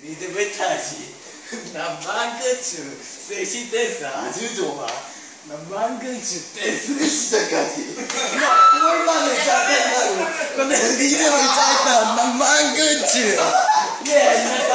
你的被太极，那满个球，谁是得啥就做嘛？那满个球得谁是得个球？那我把你炸开了，我那里面会炸到那满个球，耶！